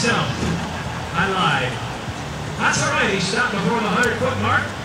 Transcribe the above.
myself. I lied. That's all right. He stopped before the 100-foot mark.